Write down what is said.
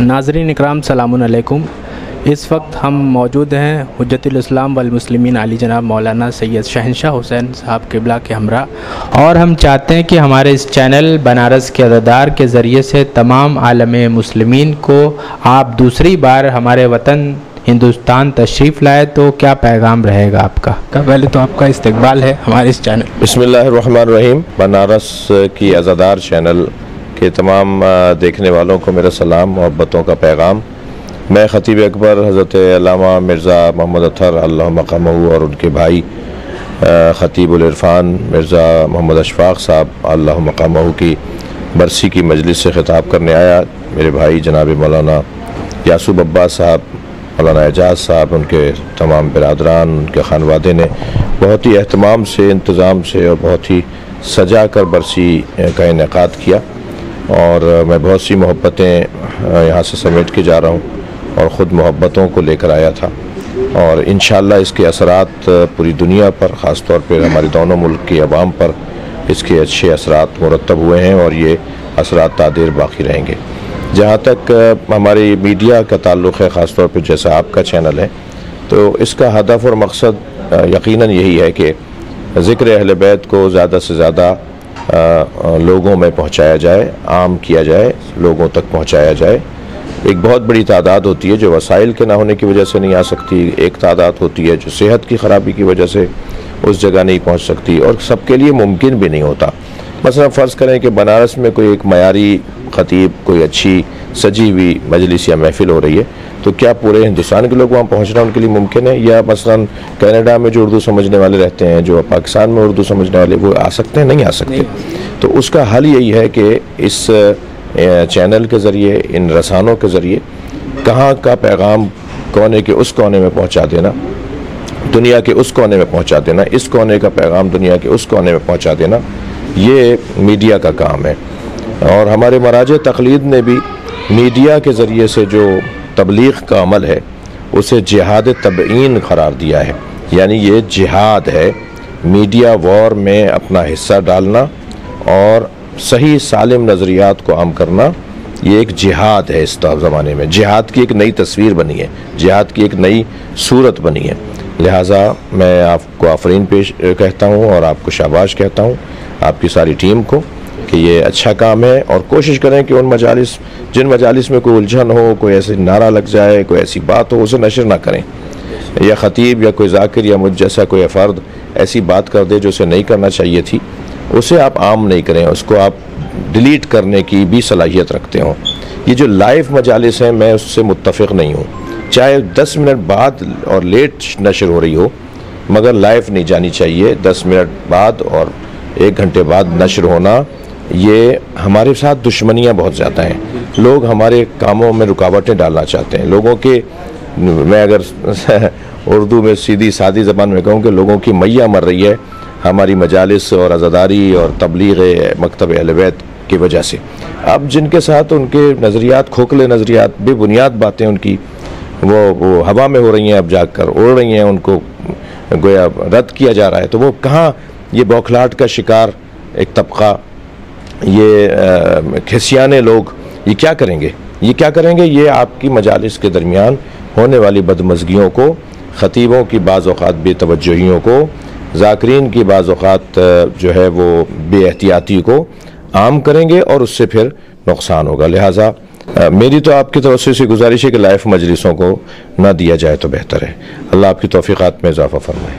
नाज़रीन इकराम सलामुन अलैकुम। इस वक्त हम मौजूद हैं हुज्जतुल इस्लाम वल मुस्लिमीन आली जनाब मौलाना सैयद शहनशाह हुसैन साहब क़िबला के हमरा, और हम चाहते हैं कि हमारे इस चैनल बनारस के अज़ादार के ज़रिए से तमाम आलम मुस्लिमीन को आप दूसरी बार हमारे वतन हिंदुस्तान तशरीफ़ लाए, तो क्या पैगाम रहेगा आपका? पहले तो आपका इस्तकबाल है हमारे इस चैनल। बिस्मिल्लाहिर्रहमानिर्रहीम। बनारस की अज़ादार चैनल के तमाम देखने वालों को मेरा सलाम मोहब्बतों का पैगाम। मैं ख़तीब अकबर हज़रत अल्लामा मिर्ज़ा मोहम्मद अतहर अल्लाह मक़ामहू और उनके भाई ख़तीबुल इरफ़ान मिर्ज़ा मोहम्मद अशफ़ाक़ साहब अल्लाह मक़ामहू की बरसी की मजलिस से ख़िताब करने आया। मेरे भाई जनाब मौलाना यासूब अब्बास साहब, मौलाना एजाज़ साहब, उनके तमाम बिरादरान, उनके ख़ानवादे ने बहुत ही अहतमाम से, इंतज़ाम से और बहुत ही सजा कर बरसी का इनेक़ाद किया, और मैं बहुत सी मोहब्बतें यहाँ से समेट के जा रहा हूँ और ख़ुद मोहब्बतों को लेकर आया था, और इंशाअल्लाह इसके असरात पूरी दुनिया पर, ख़ास तौर पर हमारे दोनों मुल्क की आवाम पर इसके अच्छे असरात मुरतब हुए हैं और ये असरात तादेर बाकी रहेंगे। जहाँ तक हमारी मीडिया का ताल्लुक़ है, ख़ास तौर पर जैसा आपका चैनल है, तो इसका हदफ और मकसद यकीनन यही है कि ज़िक्र अहले बैत को ज़्यादा से ज़्यादा लोगों में पहुँचाया जाए, आम किया जाए, लोगों तक पहुँचाया जाए। एक बहुत बड़ी तादाद होती है जो वसाइल के ना होने की वजह से नहीं आ सकती, एक तादाद होती है जो सेहत की ख़राबी की वजह से उस जगह नहीं पहुँच सकती, और सबके लिए मुमकिन भी नहीं होता। मसलन फ़र्ज़ करें कि बनारस में कोई एक मयारी ख़तीब, कोई अच्छी सजी हुई मजलिस या महफ़िल हो रही है, तो क्या पूरे हिंदुस्तान के लोग वहाँ पहुँचना उनके लिए मुमकिन है? या मसलन कनाडा में जो उर्दू समझने वाले रहते हैं, जो पाकिस्तान में उर्दू समझने वाले, वो आ सकते हैं? नहीं आ सकते। तो उसका हल यही है कि इस चैनल के ज़रिए, इन रसानों के ज़रिए कहाँ का पैगाम कोने के उस कोने में पहुँचा देना, दुनिया के उस कोने में पहुँचा देना, इस कोने का पैगाम दुनिया के उस कोने में पहुँचा देना, ये मीडिया का काम है। और हमारे मराजे तक़लीद ने भी मीडिया के ज़रिए से जो तबलीग का अमल है उसे जिहाद तबईन करार दिया है। यानी ये जिहाद है, मीडिया वॉर में अपना हिस्सा डालना और सही सालिम नज़रियात को आम करना, ये एक जिहाद है। इस ज़माने में जिहाद की एक नई तस्वीर बनी है, जिहाद की एक नई सूरत बनी है। लिहाजा मैं आपको आफरीन पेश कहता हूँ और आपको शाबाश कहता हूँ, आपकी सारी टीम को, कि ये अच्छा काम है। और कोशिश करें कि उन जिन मजालिस में कोई उलझन हो, कोई ऐसे नारा लग जाए, कोई ऐसी बात हो, उसे नशर ना करें, या ख़तीब या कोई ज़ाकिर या मुझ जैसा कोई फ़र्द ऐसी बात कर दे जो उसे नहीं करना चाहिए थी, उसे आप आम नहीं करें, उसको आप डिलीट करने की भी सलाहियत रखते हो। ये जो लाइव मजालिस हैं, मैं उससे मुत्तफ़िक़ नहीं हूँ। चाहे 10 मिनट बाद और लेट नशर हो रही हो, मगर लाइव नहीं जानी चाहिए। 10 मिनट बाद और 1 घंटे बाद नशर होना, ये हमारे साथ दुश्मनियाँ बहुत ज़्यादा हैं। लोग हमारे कामों में रुकावटें डालना चाहते हैं। लोगों के, मैं अगर उर्दू में सीधी सादी ज़बान में कहूँ कि लोगों की मैया मर रही है हमारी मजालिस और अज़ादारी और तबलीग मकतब अहले बैत की वजह से। अब जिनके साथ उनके नज़रियात, खोखले नज़रियात, बेबुनियाद बातें उनकी वो हवा में हो रही हैं, अब जाकर उड़ रही हैं, उनको गोया रद्द किया जा रहा है, तो वो कहाँ, ये बौखलाहट का शिकार एक तबका, ये खिसियाने लोग, ये क्या करेंगे? ये क्या करेंगे? ये आपकी मजालिस के दरमियान होने वाली बदमज़गियों को, ख़तीबों की बाज़ औक़ात बेतवज्जुहियों को, ज़ाकिरीन की बाज़ औक़ात जो है वो बेएहतियाती को आम करेंगे और उससे फिर नुकसान होगा। लिहाजा मेरी तो आपकी तरफ से गुजारिश है कि लाइव मजलिसों को ना दिया जाए तो बेहतर है। अल्लाह आपकी तौफ़ीक़ात में इज़ाफ़ा फ़रमाए।